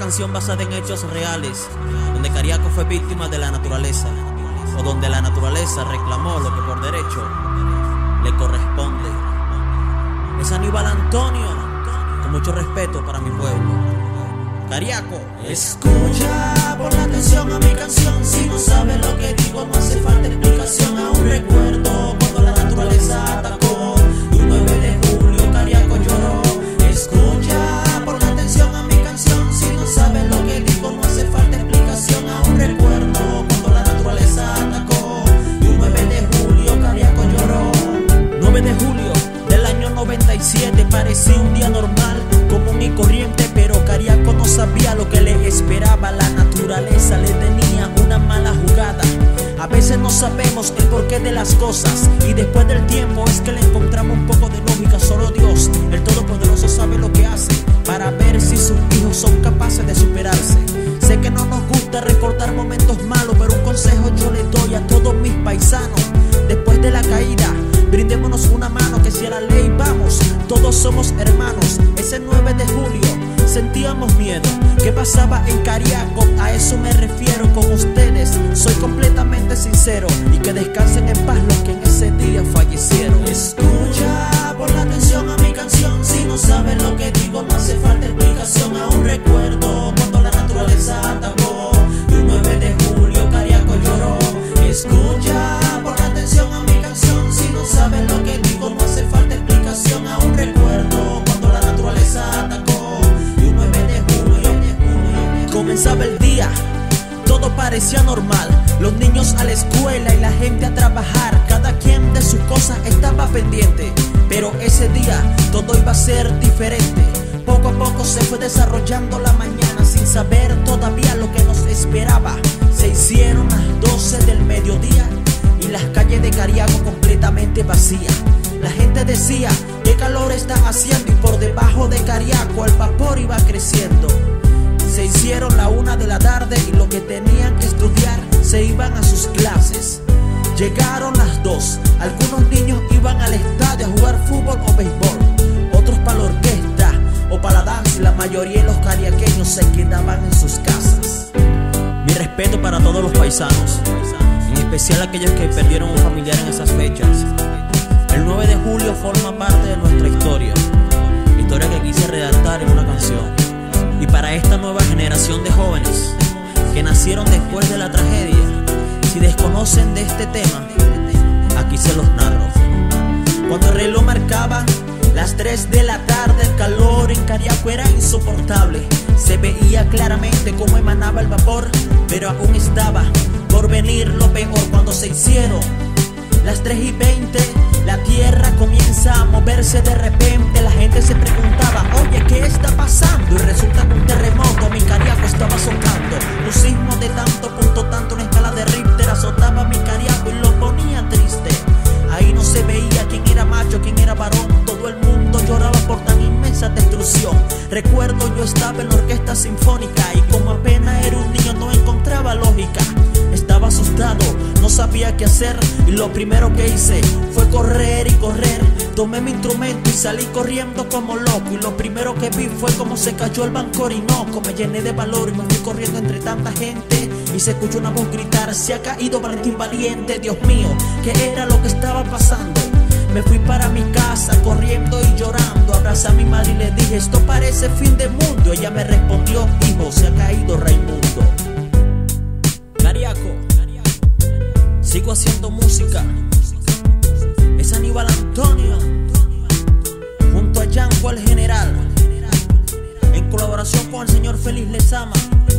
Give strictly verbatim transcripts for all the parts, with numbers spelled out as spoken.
canción basada en hechos reales, donde Cariaco fue víctima de la naturaleza, o donde la naturaleza reclamó lo que por derecho le corresponde. Es Aníbal Antonio, con mucho respeto para mi pueblo. Cariaco. Escucha, pon atención a mi canción. Si no sabes lo que digo, no hace falta explicación. Aún recuerdo cuando la naturaleza atacó y un nueve de julio Cariaco lloró. Escucha, pon atención a mi canción. Si no sabes lo que digo, no hace falta explicación. Aún recuerdo cuando la naturaleza atacó y un nueve de julio Cariaco lloró. nueve de julio del año noventa y siete parecía un día normal, común y corriente, pero Cariaco no sabía lo que le esperaba. La naturaleza le tenía una mala jugada. A veces no sabemos el porqué de las cosas y después del tiempo es que le encontramos un poco de lógica. Solo Dios, el Todopoderoso, sabe lo que hace para ver si sus hijos son capaces de superarse. Sé que no nos gusta recordar momentos malos, pero un consejo yo le doy a todos mis paisanos. Después de la caída, brindémonos una mano, que si a la ley vamos, todos somos hermanos. Ese nueve de julio sentíamos miedo. ¿Qué pasaba en Cariaco? A eso me refiero con ustedes. Soy completamente sincero, y que descansen en paz los que en ese día fallecieron. Escucha, pon atención a mi canción. Si no sabes lo que digo, no hace falta explicación. Aún recuerdo cuando la naturaleza atacó y un nueve de julio Cariaco lloró. Escucha, pon atención a mi canción. Si no sabes lo que digo, no hace falta explicación. Aún recuerdo cuando la naturaleza atacó y un nueve de julio. Comenzaba el día, todo parecía normal. Los niños a la escuela y la gente a trabajar. Cada quien de sus cosas estaba pendiente. Pero ese día todo iba a ser diferente. Poco a poco se fue desarrollando la mañana, sin saber todavía lo que nos esperaba. Se hicieron las doce del mediodía y las calles de Cariaco completamente vacías. La gente decía: qué calor está haciendo, y por debajo de Cariaco el vapor iba creciendo. Se hicieron la una de la tarde y los que tenían que estudiar se iban a sus clases. Llegaron las dos, algunos niños iban al estadio a jugar fútbol o béisbol, otros para la orquesta o para la danza, y la mayoría de los cariaqueños se quedaban en sus casas. Mi respeto para todos los paisanos, en especial aquellos que perdieron un familiar en esas fechas. El nueve de julio forma parte de nuestra historia, historia que quise redactar en una canción. Y para esta nueva generación de jóvenes que nacieron después de la tragedia, si desconocen de este tema, aquí se los narro. Cuando el reloj marcaba las tres de la tarde, el calor en Cariaco era insoportable. Se veía claramente cómo emanaba el vapor, pero aún estaba por venir lo peor. Cuando se hicieron las tres y veinte, la tierra comienza a moverse de repente. La gente se preguntaba: oye, ¿qué está pasando? Y resulta que un terremoto a mi Cariaco estaba azotando. Un sismo de tanto punto, tanto una escala de Richter azotaba a mi Cariaco y lo ponía triste. Ahí no se veía quién era macho, quién era varón. Todo el mundo lloraba por tan inmensa destrucción. Recuerdo yo estaba en la orquesta sinfónica y como apenas era un niño no encontraba lógica. Estaba asustado, no sabía qué hacer, y lo primero que hice fue correr y correr. Tomé mi instrumento y salí corriendo como loco, y lo primero que vi fue como se cayó el Banco Orinoco. Me llené de valor y me fui corriendo entre tanta gente, y se escuchó una voz gritar: se ha caído Valentín Valiente. Dios mío, ¿qué era lo que estaba pasando? Me fui para mi casa corriendo y llorando. Abracé a mi madre y le dije: esto parece fin del mundo. Ella me respondió: hijo, se ha caído Raimundo. Cariaco, sigo haciendo música. Es Aníbal Antonio junto a Yanko el General, en colaboración con el señor Félix Lezama,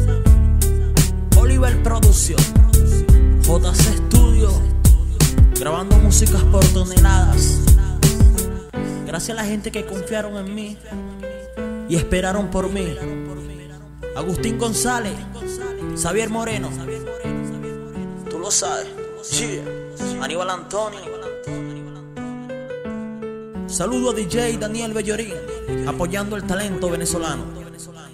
Oliver Producción, J C Studio, grabando músicas por toneladas. Gracias a la gente que confiaron en mí y esperaron por mí. Agustín González, Xavier Moreno, tú lo sabes. Yeah. Aníbal Antonio. Saludo a D J Daniel Bellorín, apoyando el talento venezolano.